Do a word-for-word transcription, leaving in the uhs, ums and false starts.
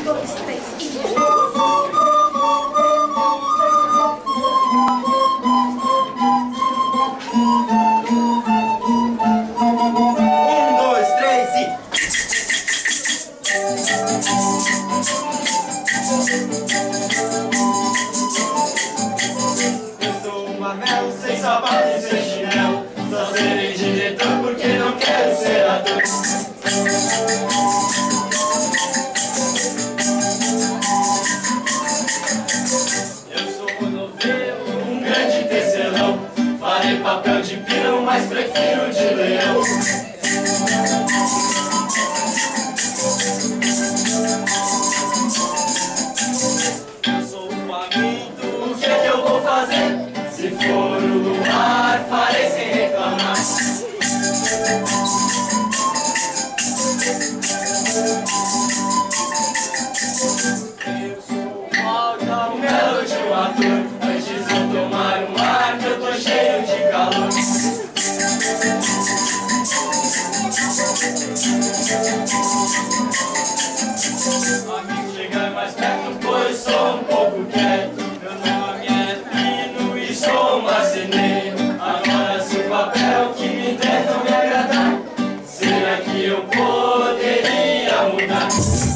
dois, três e... Anel, sem sapato e sem chinelo. Só serei diretor porque não quero ser ator. Eu sou um novelo, um grande tecelão. Farei papel de peão, mas prefiro de leão. Eu sou um faminto, o que é que eu vou fazer? Se for o luar, farei sem reclamar. Eu sou o malta, um belo de um ator. Antes vou tomar um ar, que eu tô cheio de calor. Amigo, chega mais perto, pois sou um pouco quieto. Agora se o papel que me der não me agradar, será que eu poderia mudar?